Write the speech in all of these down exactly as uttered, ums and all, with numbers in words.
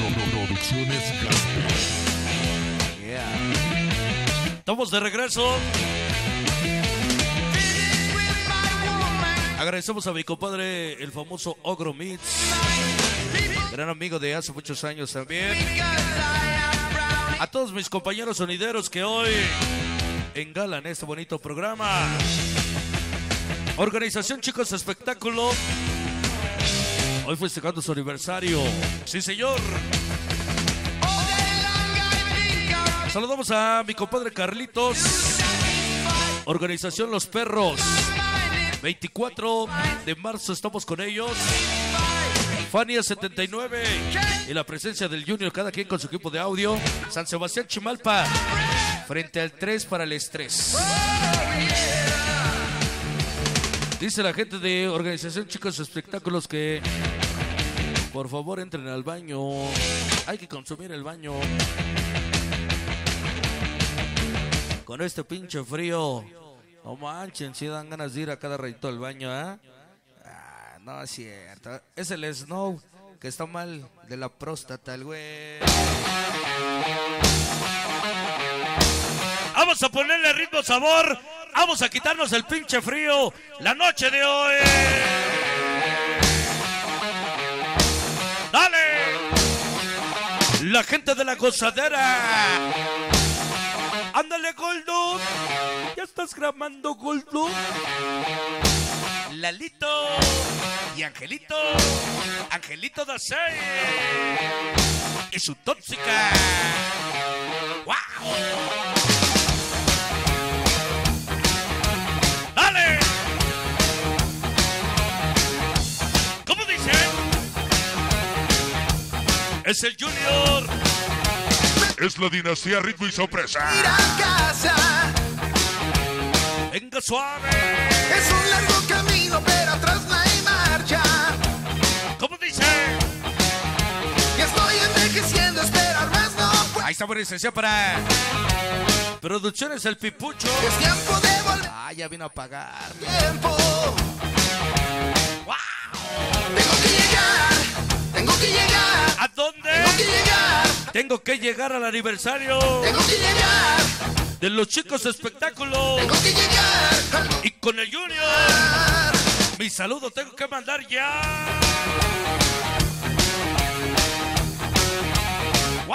Producciones Gasper. Yeah. Estamos de regreso. Agradecemos a mi compadre, el famoso Ogro Mix, gran amigo de hace muchos años también. A todos mis compañeros sonideros que hoy engalan este bonito programa. Organización Chicos Espectáculo, hoy festejando su aniversario. Sí, señor. Saludamos a mi compadre Carlitos. Organización Los Perros. veinticuatro de marzo estamos con ellos. Fania setenta y nueve. Y la presencia del Junior, cada quien con su equipo de audio. San Sebastián Chimalpa. Frente al tres para el estrés. Dice la gente de Organización Chicos Espectáculos que por favor entren al baño. Hay que consumir el baño. Con este pinche frío, no manchen, si dan ganas de ir a cada ratito al baño, ¿eh? Ah, no es cierto. Es el Snow que está mal de la próstata, el güey. Vamos a ponerle ritmo, sabor. Vamos a quitarnos el pinche frío la noche de hoy. ¡Dale! La gente de la gozadera. ¡Ándale, Goldo! ¿Ya estás grabando, Goldo? Lalito y Angelito. Angelito da seis. Y su tóxica. ¡Wow! ¡Dale! ¿Cómo dice? Es el Junior. Es la dinastía Ritmo y Sorpresa. Ir a casa. Venga suave. Es un largo camino, pero atrás no hay marcha. ¿Cómo dice? Y estoy envejeciendo, esperar más no puedo. Ahí está buena licencia para Producciones El Pipucho. Es tiempo de volver. Ah, ya vino a pagar. Tiempo. ¡Wow! Tengo que llegar. Tengo que llegar. ¿A dónde? Tengo que llegar. Tengo que llegar al aniversario Tengo que llegar. de los Chicos Espectáculos. Tengo que llegar. Y con el Junior. Mi saludo tengo que mandar ya. ¡Wow!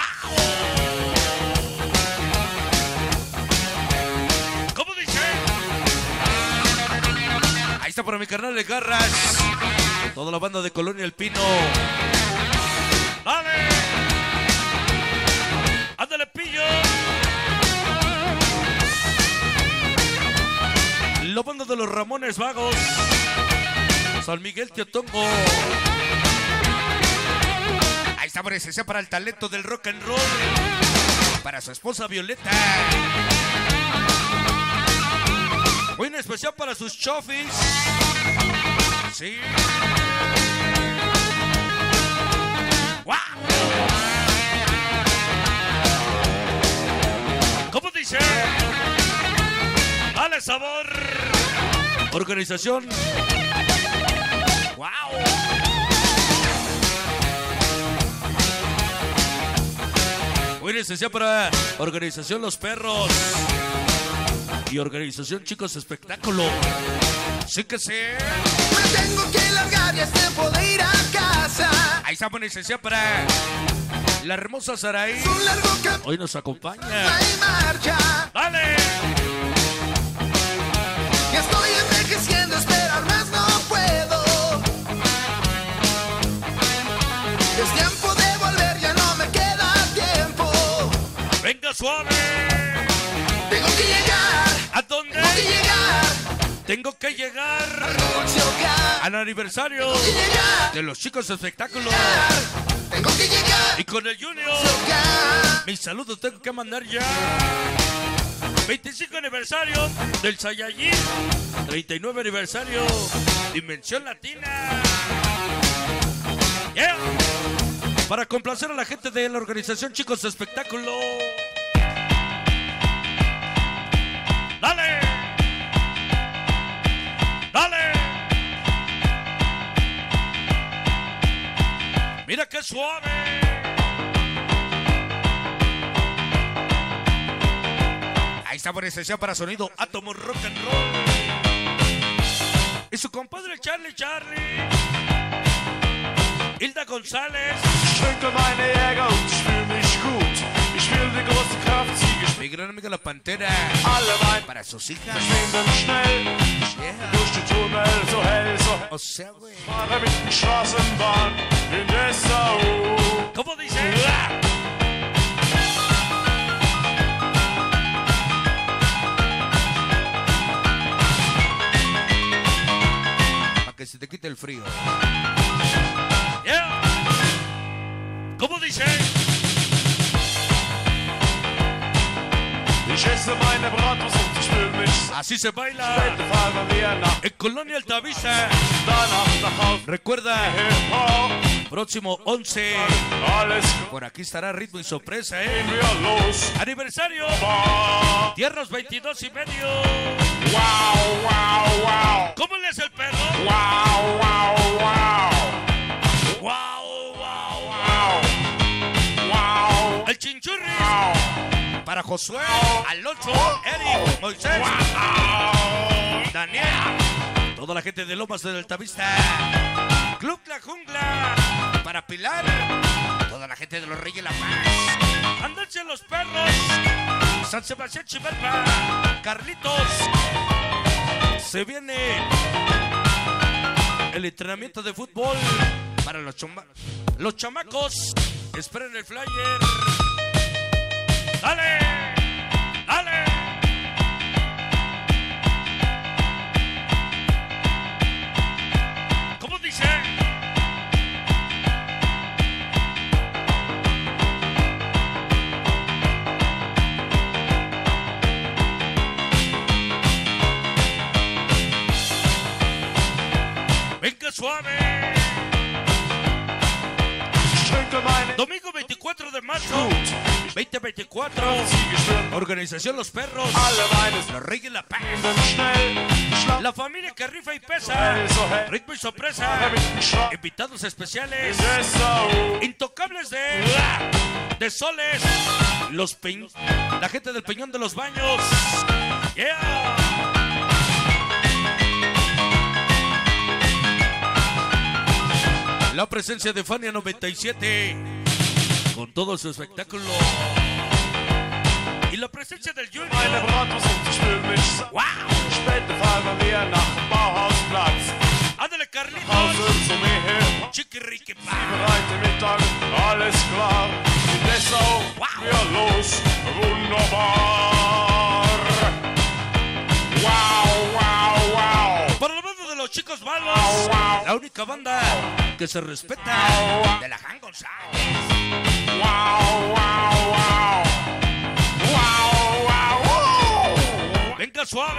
¿Cómo dice? Ahí está para mi carnal de Garras. Toda la banda de Colonia El Pino. ¡Dale! ¡Ándale, pillo! La banda de los Ramones Vagos. San Miguel Teotongo. Ahí está presencia para el talento del rock and roll. Para su esposa Violeta. Hoy en especial para sus chofis. Sí. ¡Wow! ¿Cómo dice? ¡Dale sabor! Organización. ¡Wow! Hoy licencia para Organización Los Perros. Y Organización Chicos Espectáculo. Sí que sí. Me tengo que largar, ya es tiempo de ir a casa. Ahí está buena licencia para la hermosa Saraí. Es un largo camino. Hoy nos acompaña. No hay marcha. ¡Dale! Y estoy envejeciendo, esperar más no puedo. Es tiempo de volver, ya no me queda tiempo. ¡Venga suave! Tengo que llegar. ¿A dónde? Tengo que llegar. Tengo que llegar Noche hogar. al aniversario Tengo que llegar. de los Chicos Espectáculos. Tengo que llegar. Y con el Junior. Hogar. Mi saludo tengo que mandar ya. veinticinco aniversario del Saiyajin. treinta y nueve aniversario Dimensión Latina. Yeah. Para complacer a la gente de la Organización Chicos Espectáculo. ¡Dale! ¡Dale! Mira qué suave. está por esencia para sonido Átomo Rock and Roll. Y su compadre Charlie Charlie. Hilda González. Ich trinke meine Jäger und ich fühle mich gut. Ich will die große Kraft, Siege. Mi gran amiga la Pantera. Alle Weine Para sus hijas. schwingen schnell. Yeah. Durch die Tunnel, so hell, so hell. O sea, güey. Fahre mit der Straßenbahn in Dessau. ¿Cómo dice? Para que se te quite el frío. Yeah. ¿Cómo dice? Ich esse meine Bratwurst und ich fühle mich so. Así se baila. Später fahren wir nach, En Colonia Altavista. danach nach Hause. Recuerda, Hip-Hop, próximo once. alles gut, Por aquí estará Ritmo y Sorpresa, ¿eh? gehen wir los. Aniversario. Wow, Tierras veintidós y medio. wow, wow. ¿Cómo le hace el perro? Wow, wow, wow. Wow, wow, Wow, wow, El chinchurri. wow. Para Josué, Alonso, Eric, Moisés, Daniel. Toda la gente de Lomas del Altavista. Club La Jungla. Para Pilar. Toda la gente de los Reyes La Paz. Andanse los perros. San Sebastián Chimalpa. Carlitos. Se viene el entrenamiento de fútbol para los, choma- los chamacos. Esperen el flyer. ¡Dale! ¡Dale! ¿Cómo dice? Venga suave. Ich trinke meine Domingo veinticuatro de marzo Gut. veinte veinticuatro. Siege schwimmen, Organización Los Perros. alle Weine Los Reyes La Paz. schwimmen schnell. Schlapp, La familia que rifa y pesa. hell, so hell. Ritmo y sorpresa. Fahre mit dem Schlag Invitados in especiales. Dessau. Intocables de de Soles. Los Peñ... La gente del Peñón de los Baños. Yeah. La presencia de Fania noventa y siete con todo su espectáculo. Y la presencia del Meine Junior. Bratwurst und ich fühle mich so. ¡Wow! Später fahren wir nach dem Bauhausplatz. Ándale, Carlitos. Hause zu mir. Chiquiriquipa. Bereite Mittag, alles klar. In Dessau, Wow. wir los. Wunderbar. Wow, wow, wow. Para la banda de los chicos malos. La única banda que se respeta de la Jan González. Wow, wow, wow. Wow, wow, wow. Venga suave.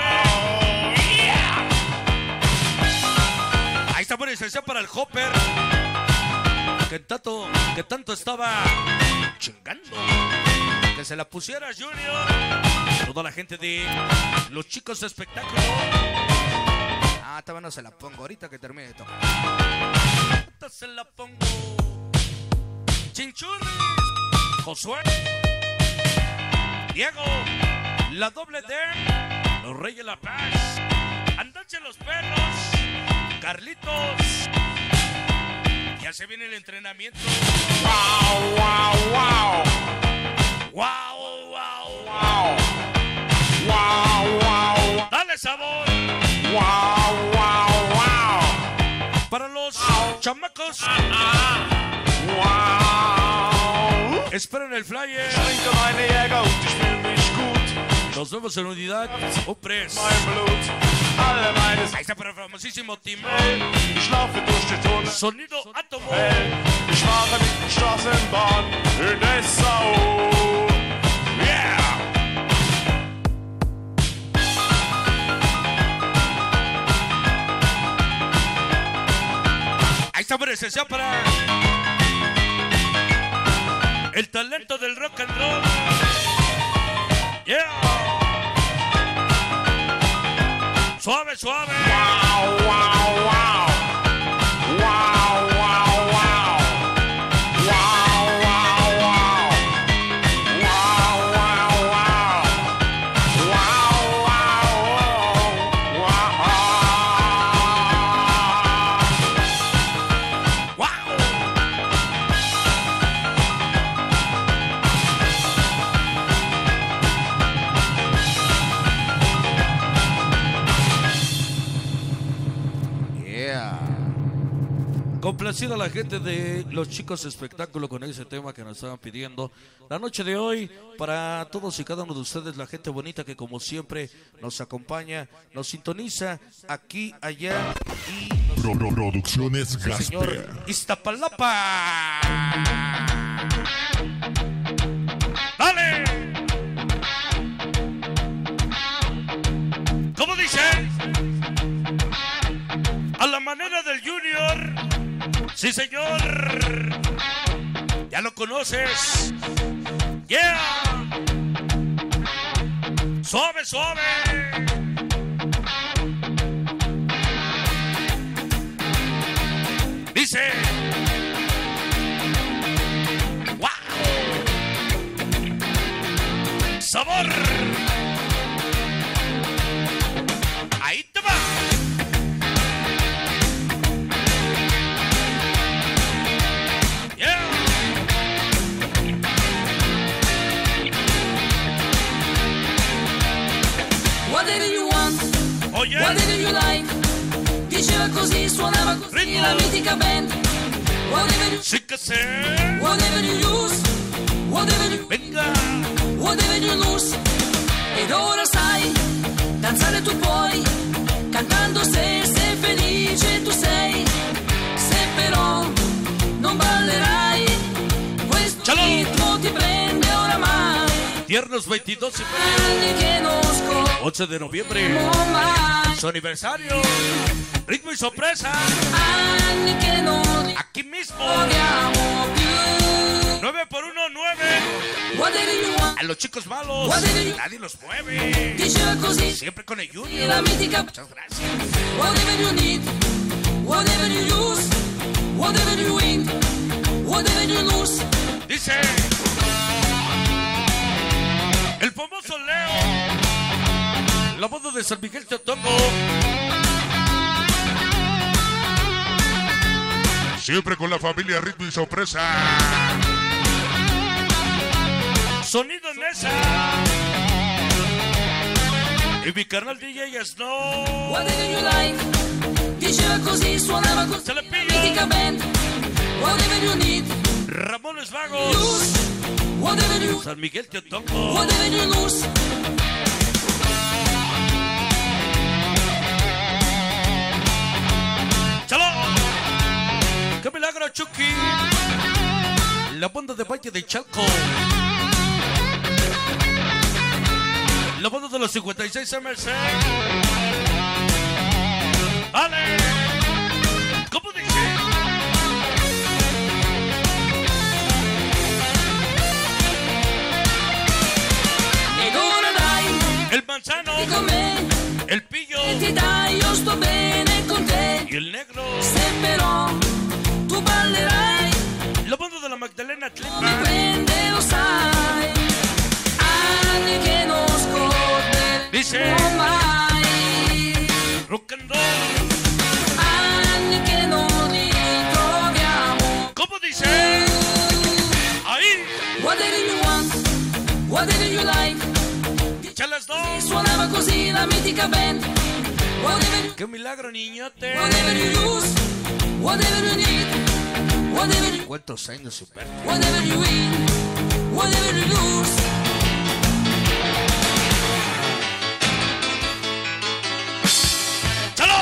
Ahí está por licencia para el Hopper. Que tanto, que tanto estaba chingando. Que se la pusiera Junior. Toda la gente de los chicos de espectáculo. Ah, todavía no se la pongo. Ahorita que termine de tocar. Ahorita se la pongo. Chinchurris. Josué. Diego. La doble D. Los Reyes La Paz. Andanse los perros. Carlitos. Ya se viene el entrenamiento. Wow, wow, wow. Wow, wow, Wow. Wow, wow. dale sabor. Wow, wow, wow. Para los chamacos. Wow. Esperen el flyer. Trinke meine Jäger und ich fühle mich gut. Nos vemos en unidad. Upres. Mein Blut, alle meine Ahí está para el famosísimo Team. Seele. Ich laufe durch die Tunnel. Sonido Átomo. Hell. Ich fahre mit der Straßenbahn in Dessau. Yeah. Ahí está por esencia para el talento del rock and roll. Yeah. Suave, suave. Wow, wow, wow. Wow, wow, wow. Wow, wow, wow. Wow, wow, wow. Wow, Complacida a la gente de Los Chicos Espectáculo con ese tema que nos estaban pidiendo. La noche de hoy, para todos y cada uno de ustedes, la gente bonita que como siempre nos acompaña, nos sintoniza aquí, allá y... Pro, pro, Producciones Sí, señor, Gasper. Iztapalapa. ¡Dale! ¿Cómo dice? A la manera del Junior. Sí, señor. Ya lo conoces. Yeah. Suave, suave. Dice. ¡Wow! Sabor. Ahí te va. Yeah. Whatever you want, Oye. whatever you like. Diceva così, suonava così Ritmo. la mitica band. Whatever you, Sí que sé. whatever you use, whatever you, Venga. whatever you lose. Ed ora sai, danzare tu puoi, cantando se sei felice tu sei. Se però non ballerai, questo Ciao. ritmo ti prende oramai. Viernes veintidós y Anni che non scorrono once de noviembre. mai, Su aniversario. Ritmo y sorpresa. anni che non Aquí mismo. ricordiamo più. nueve por uno, nueve. Whatever you want, A los chicos malos. Nadie los mueve. diceva così Siempre con el la Junior. mitica. Muchas gracias. Whatever you need, whatever you use, whatever you win, whatever you lose. Dice. El famoso Leo. La boda de San Miguel Teotongo. Siempre con la familia Ritmo y Sorpresa. Sonido Nesa. Y mi canal D J Snow. Whatever you like, diceva così, suonava così Se le la pilla. mitica band. Whatever you need, Ramones Vagos. use, whatever you, San Miguel Teotongo. whatever you lose. ¡Chalo! ¡Qué milagro, Chucky! La banda de Valle de Chalco. La banda de los cincuenta y seis M C. ¡Ale! ¿Cómo dice? Ed ora dai, El Manzano. di con me, El Pillo. ti dai, io sto bene con te. Y el Negro. Se però tu ballerai, La banda de la Magdalena mi Tlipa. prende lo sai. Anni che non scorderò Dice. mai. Rock and roll. Anni che non ritroviamo. ¿Cómo dice? Ahí. Whatever you want, whatever you like. Ya las dos. Suonava così la mitica band. Whatever you, ¡Qué milagro, niñote! whatever you use, whatever you need, whatever you, ¿Cuántos años super? whatever you win, whatever you lose. ¡Chalo!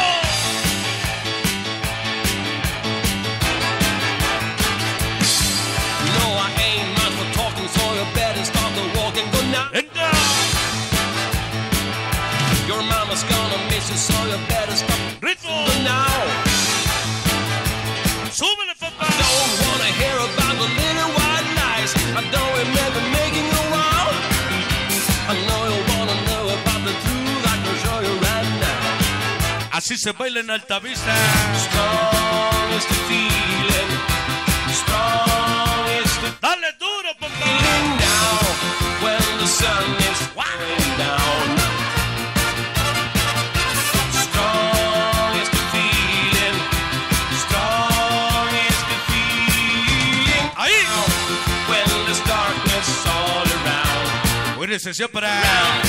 No, I ain't much for talking, so you better start the walking. Go now. ¡Venga! Your mama's gonna miss you, so you better stop. ¡Ritmo! Go now. ¡Súbele, papá! Don't wanna hear about the little white lies. I don't remember making a wow. I know you wanna know about the truth. I can show you right now. Así se baila en Altavista. Strong is the feeling. Strong is the ¡Dale duro, papá! feeling now. When the sun is going down. Strong is the feeling. Strong is the feeling. ¡Ahí! When there's darkness all around. Buena sesión para Around,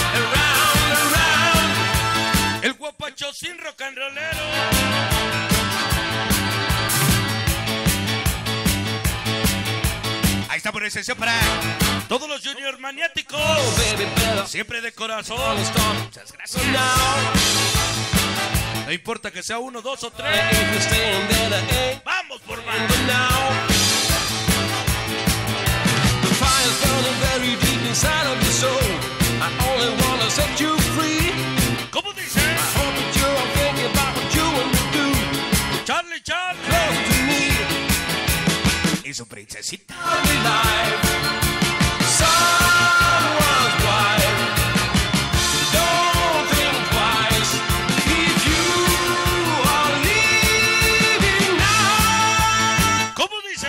around. el guapacho sin rock and rollero. está por esencia para todos los junior maniáticos. Siempre de corazón. Muchas gracias. No importa que sea uno, dos o tres. Vamos por más. ¿Cómo dice? Charlie Charlie y su princesita. ¿Cómo dice?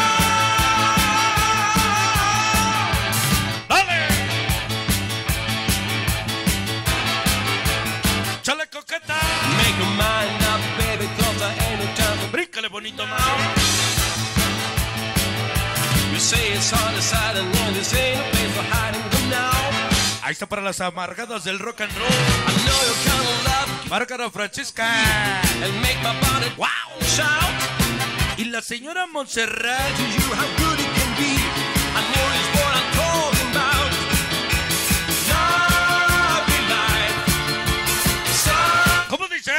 ¡Dale! ¡Chale coqueta! Bríncale bonito, más. Ahí está para las amargadas del rock and roll. Márgara Francisca. Wow. Y la señora Montserrat. ¿Cómo dice?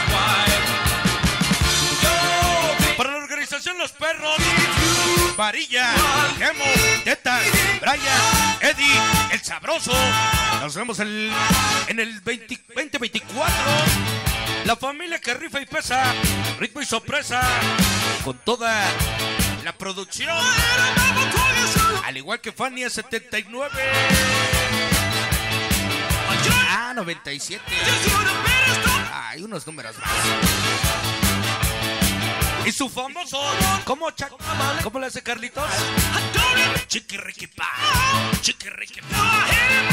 Para la organización Los Perros. Varilla, Gemo, Teta, Brian, Eddie, El Sabroso. Nos vemos el, en el veinte veinticuatro. La familia que rifa y pesa. Ritmo y sorpresa. Con toda la producción. Al igual que Fania setenta y nueve. Ah, noventa y siete. Hay unos números más. Y su famoso, ¿cómo, ¿cómo le hace Carlitos? Chiquiriquipa, chiquiriquipa.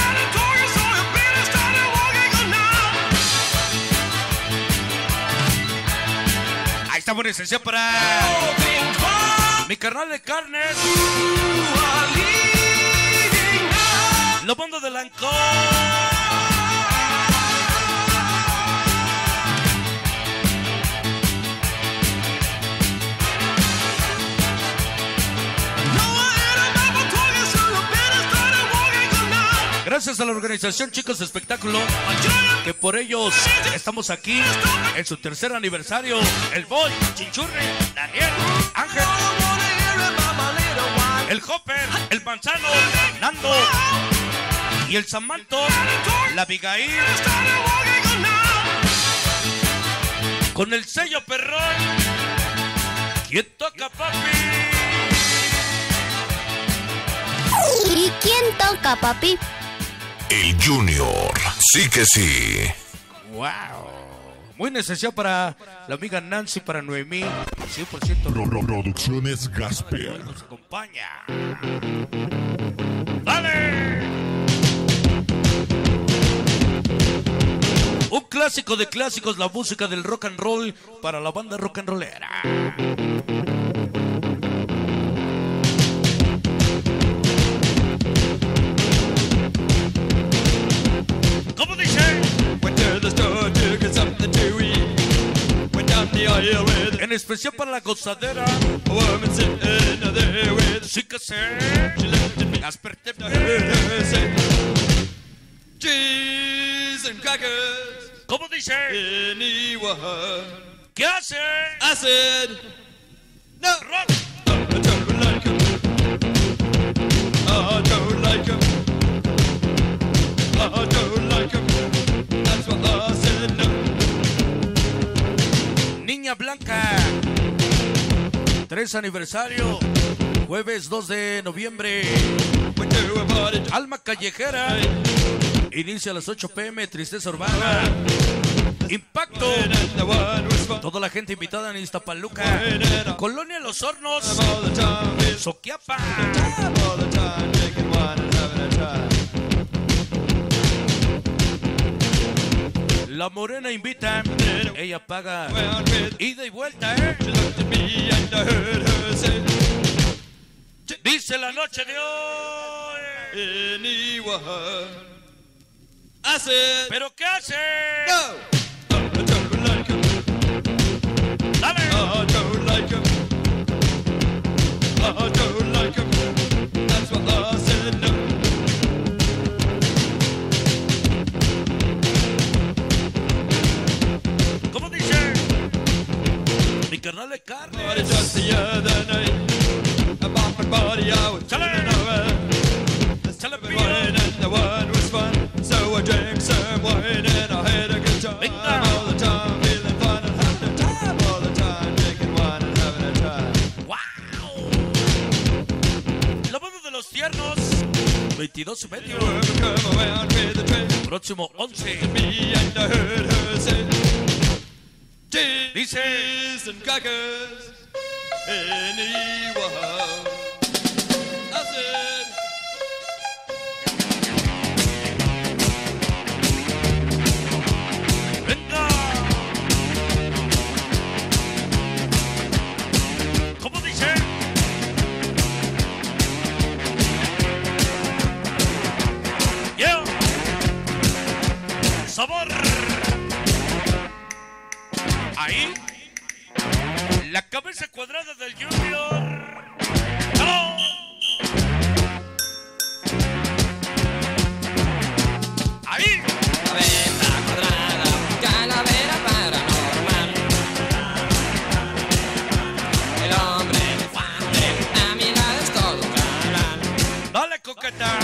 Ahí está buena esencia para mi carnal de carnes. Lo mando de Lancón. Gracias a la organización Chicos de Espectáculo, que por ellos estamos aquí en su tercer aniversario. El Boy, Chinchurri, Daniel, Ángel, el Hopper, el Manzano, Nando y el Samanto, la Abigail, con el sello perrón. ¿Quién toca, papi? ¿Y quién toca, papi? El Junior, sí que sí. Wow. Muy necesario para la amiga Nancy, para Noemí. cien por ciento. Pro, pro, Producciones Gasper. Nos acompaña. ¡Dale! Un clásico de clásicos, la música del rock and roll para la banda rock and rollera. ¿Cómo dice? En especial para la gozadera. Sí que sé. Gasper T V. Cheese and crackers. ¿Cómo dice? Anyone. ¿Qué hace? I said, no. Rock. I don't like 'em. I don't like 'em. I don't like 'em. That's what I said, no. Niña Blanca. Tres aniversario. Jueves dos de noviembre. Alma Callejera. Inicia a las ocho pe eme. Tristeza Urbana. Impacto. Toda la gente invitada en Iztapaluca. Colonia Los Hornos. Soquiapa. La Morena invita. Ella paga. Ida y vuelta, ¿eh? Dice la noche de hoy. ¿Pero qué hace? Dale. everybody I was chilling around. The sipping wine and the wine was fun. So I drank some wine and I had a good time all the time, feeling fun and having a time all the time, drinking wine and having a time. ¡Wow! La banda de los tiernos, veintidós y medio. Come around with the train. Próximo once. Me and I heard her say, Dice cheese and crackers, anyone. I said, venga. ¿Cómo dice? Yeah. Sabor. Ahí. La cabeza cuadrada del Junior. ¡No! Ahí. Cabeza cuadrada, calavera paranormal. El hombre elefante, a mi lado es todo un canal. Dale, coqueta.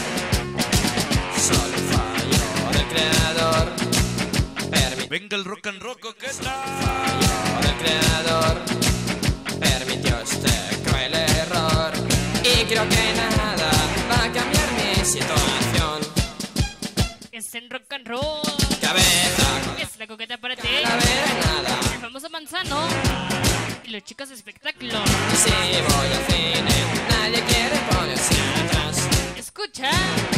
Solo un fallo del creador. Permitió Venga el rock and roll, coqueta. del creador. Permitió este cruel error. Y creo que nada va a cambiar mi situación. Es en rock and roll. Cabeza, Es la coqueta para ti. calavera, nada. El famoso manzano. Y los chicos de espectáculo. Y si voy al cine, nadie quiere ponerse atrás. Escucha.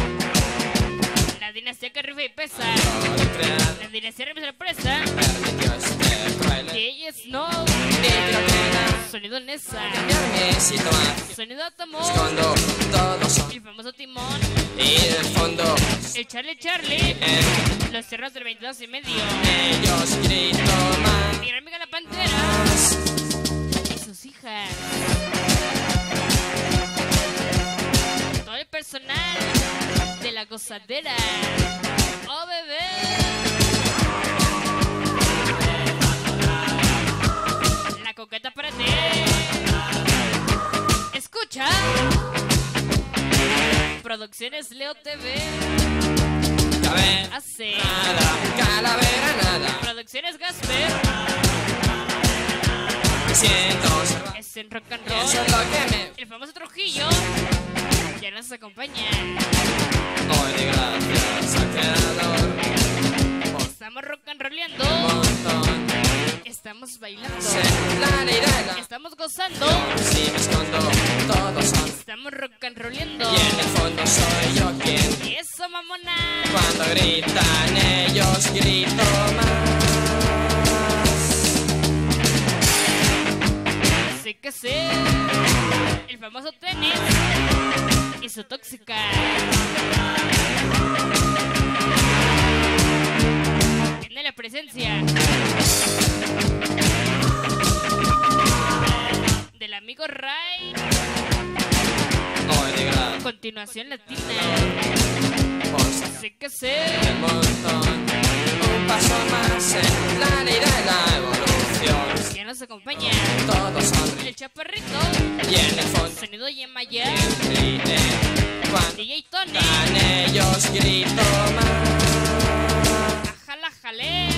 La dinastía que rifa y pesa. Del creador. La dinastía rifa y sorpresa. Permitió este cruel error. Y ella Snow. Y creo que nada Sonido Nessa. va a cambiar mi situación. Sonido Átomo. Escondo todos son. El famoso Timón. Y del fondo, El Charlie Charlie. en Los cerros del veintidós y medio. ellos grito más. Mi amiga la Pantera. Y sus hijas. Todo el personal de la gozadera. ¡Oh, bebé! La coqueta para ti. Escucha. Producciones Leo T V. Cabeza, Hace. nada. Calavera, nada. Producciones Gasper. Me siento observado. Es en rock and Eso es roll. lo que me El famoso Trujillo. Ya nos acompaña. doy de gracias al creador. Estamos rock and rolleando. Un montón. Estamos bailando. Se la ley de la. Estamos gozando. Si me escondo, todos son. Estamos rock and rolleando. Y en el fondo soy yo quien. Y eso, mamona. Cuando gritan ellos, grito más. Sí que sí. El famoso tenis. Y su tóxica. Tiene la presencia del amigo Ray. Doy de gracias. Continuación latina. Por sacar Sí que sí. el montón. Un paso más en la ley de la evolución. Ya nos acompaña Todos son el chaparrito. y en el fondo Sonido Yemaya. griten. Cuando D J Tony. dan ellos, grito más. Ajá la jalea.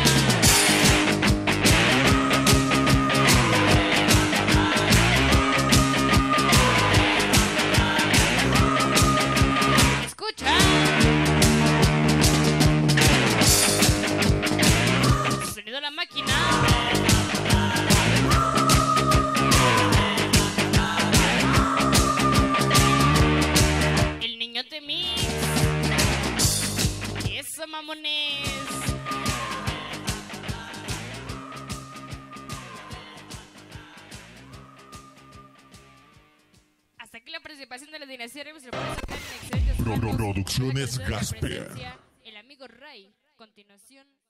Escucha. Sonido la máquina. El niño de mí. Eso, mamones. Hasta aquí la participación de la dinastía Rebus. Pro- Pro- Producciones Gasper. Gasper. El amigo Ray. Continuación.